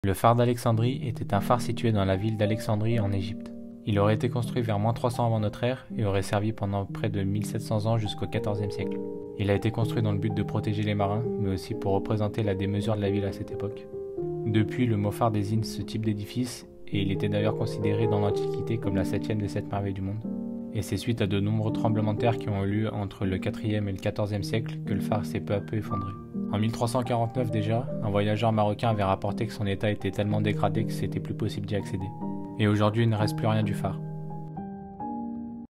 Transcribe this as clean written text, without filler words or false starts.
Le phare d'Alexandrie était un phare situé dans la ville d'Alexandrie en Égypte. Il aurait été construit vers -300 avant notre ère et aurait servi pendant près de 1700 ans jusqu'au XIVe siècle. Il a été construit dans le but de protéger les marins, mais aussi pour représenter la démesure de la ville à cette époque. Depuis, le mot phare désigne ce type d'édifice et il était d'ailleurs considéré dans l'Antiquité comme la 7e des 7 merveilles du monde. Et c'est suite à de nombreux tremblements de terre qui ont eu lieu entre le 4e et le 14e siècle que le phare s'est peu à peu effondré. En 1349 déjà, un voyageur marocain avait rapporté que son état était tellement dégradé que c'était plus possible d'y accéder. Et aujourd'hui, il ne reste plus rien du phare.